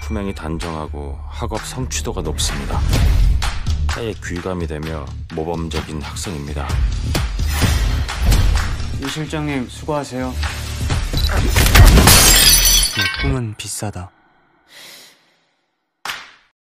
품행이 단정하고 학업 성취도가 높습니다. 사회에 귀감이 되며 모범적인 학생입니다. 이 실장님 수고하세요. 내 꿈은 비싸다.